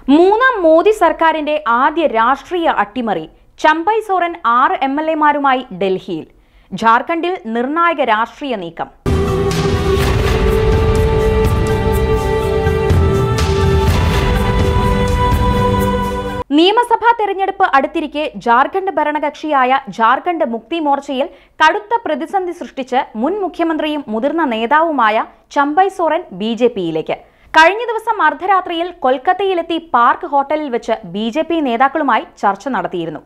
മൂന്നാം മോദി സർക്കാരിന്റെ ആദ്യ രാഷ്ട്രീയ അട്ടിമറി. ചമ്പൈ സോറൻ 6 MLA-മാരുമായി ഡൽഹിയിൽ. ജാർഖണ്ഡിൽ നിർണായക രാഷ്ട്രീയ നീക്കം. നിയമസഭാ തെരഞ്ഞെടുപ്പ് അടുത്തിരിക്കെ ജാർഖണ്ഡ് ഭരണകക്ഷിയായ ജാർഖണ്ഡ് മുക്തി മോർച്ചയിൽ കടുത്ത പ്രതിസന്ധി സൃഷ്ടിച്ച് മുൻ മുഖ്യമന്ത്രിയും മുതിർന്ന നേതാവുമായ ചമ്പൈ സോറൻ BJP-യിലേക്ക്. കഴിഞ്ഞ ദിവസം അർദ്ധരാത്രിയിൽ കൊൽക്കത്തയിലെത്തി പാർക്ക് ഹോട്ടലിൽ വെച്ച് BJP നേതാക്കളുമായി ചർച്ച നടത്തിയിരുന്നു.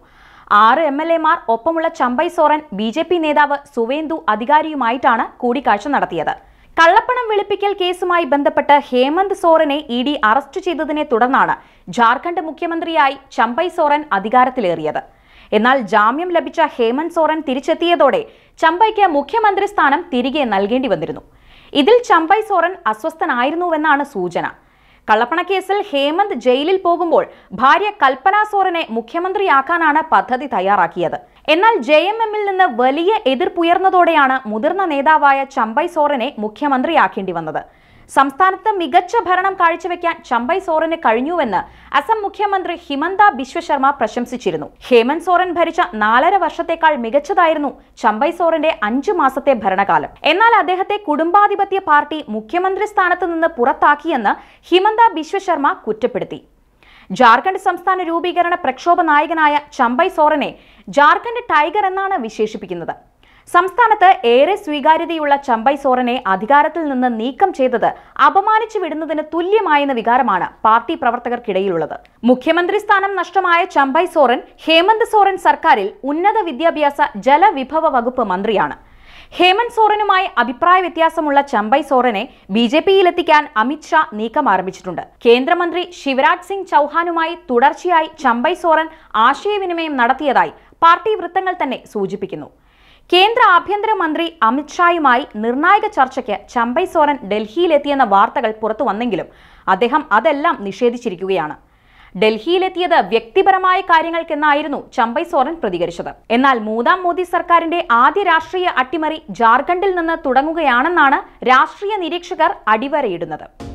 6 MLA-മാർ ഒപ്പമുള്ള ചമ്പൈ സോറൻ BJP നേതാവ് സുവേന്ദു അധികാരിയുമായിട്ടാണ് കൂടിക്കാഴ്ച നടത്തിയത്. കള്ളപ്പണം വെളുപ്പിക്കൽ കേസുമായി ബന്ധപ്പെട്ട് ഹേമന്ത് സോറനെ ED അറസ്റ്റ് ചെയ്തതിനെ തുടർന്നാണ് ജാർഖണ്ഡ് മുഖ്യമന്ത്രിയായി ചമ്പൈ സോറൻ അധികാരത്തിലേറിയത്. എന്നാൽ ജാമ്യം ലഭിച്ച ഹേമന്ത് സോറൻ തിരിച്ചെത്തിയതോടെ ചമ്പൈക്ക് മുഖ്യമന്ത്രി സ്ഥാനം തിരികെ നൽകേണ്ടി വന്നിരുന്നു. ഇതിൽ ചമ്പൈ സോറൻ അസ്വസ്ഥനായിരുന്നുവെന്നാണ് സൂചന. കള്ളപ്പണക്കേസിൽ ഹേമന്ത് ജയിലിൽ പോകുമ്പോൾ ഭാര്യ കൽപ്പന സോറനെ മുഖ്യമന്ത്രിയാക്കാനാണ് പദ്ധതി തയ്യാറാക്കിയത്. എന്നാൽ JMM-ൽ നിന്ന് വലിയ എതിർപ്പുയർന്നതോടെയാണ് മുതിർന്ന നേതാവായ ചമ്പൈ സോറനെ മുഖ്യമന്ത്രിയാക്കേണ്ടി വന്നത്. സംസ്ഥാനത്ത് മികച്ച ഭരണം കാഴ്ചവെക്കാൻ ചമ്പൈ സോറന് കഴിഞ്ഞുവെന്ന് അസം മുഖ്യമന്ത്രി ഹിമന്ത ബിശ്വ ശർമ്മ പ്രശംസിച്ചിരുന്നു. ഹേമന്ത് സോറൻ ഭരിച്ച 4.5 വർഷത്തേക്കാൾ മികച്ചതായിരുന്നു ചമ്പൈ സോറന്റെ 5 മാസത്തെ ഭരണകാലം. എന്നാൽ അദ്ദേഹത്തെ കുടുംബാധിപത്യ പാർട്ടി മുഖ്യമന്ത്രി സ്ഥാനത്ത് നിന്ന് പുറത്താക്കിയെന്ന് ഹിമന്ത ബിശ്വ ശർമ്മ കുറ്റപ്പെടുത്തി. ജാർഖണ്ഡ് സംസ്ഥാന രൂപീകരണ പ്രക്ഷോഭ നായകനായ ചമ്പൈ സോറനെ ജാർഖണ്ഡ് ടൈഗർ എന്നാണ് വിശേഷിപ്പിക്കുന്നത്. സംസ്ഥാനത്ത് ഏറെ സ്വീകാര്യതയുള്ള ചമ്പൈ സോറനെ അധികാരത്തിൽ നിന്ന് നീക്കം ചെയ്തത് അപമാനിച്ചു വിടുന്നതിന് തുല്യമായെന്ന വികാരമാണ് പാർട്ടി പ്രവർത്തകർക്കിടയിലുള്ളത്. മുഖ്യമന്ത്രി സ്ഥാനം നഷ്ടമായ ചമ്പൈ സോറൻ ഹേമന്ത് സോറൻ സർക്കാരിൽ ഉന്നത വിദ്യാഭ്യാസ ജലവിഭവ വകുപ്പ് മന്ത്രിയാണ്. ഹേമന്ത് സോറനുമായി അഭിപ്രായ വ്യത്യാസമുള്ള ചമ്പൈ സോറനെ BJP-യിലെത്തിക്കാൻ അമിത് ഷാ നീക്കം ആരംഭിച്ചിട്ടുണ്ട്. കേന്ദ്രമന്ത്രി ശിവരാജ് സിംഗ് ചൌഹാനുമായി തുടർച്ചയായി ചമ്പൈ സോറൻ ആശയവിനിമയം നടത്തിയതായി പാർട്ടി വൃത്തങ്ങൾ തന്നെ സൂചിപ്പിക്കുന്നു. കേന്ദ്ര ആഭ്യന്തരമന്ത്രി അമിത് ഷായുമായി നിർണായക ചർച്ചയ്ക്ക് ചമ്പൈ സോറൻ ഡൽഹിയിലെത്തിയെന്ന വാർത്തകൾ പുറത്തു വന്നെങ്കിലും അദ്ദേഹം അതെല്ലാം നിഷേധിച്ചിരിക്കുകയാണ്. ഡൽഹിയിലെത്തിയത് വ്യക്തിപരമായ കാര്യങ്ങൾക്കെന്നായിരുന്നു ചമ്പൈ സോറൻ പ്രതികരിച്ചത്. എന്നാൽ മൂന്നാം മോദി സർക്കാരിന്റെ ആദ്യ രാഷ്ട്രീയ അട്ടിമറി ജാർഖണ്ഡിൽ നിന്ന് തുടങ്ങുകയാണെന്നാണ് രാഷ്ട്രീയ നിരീക്ഷകർ അടിവരയിടുന്നത്.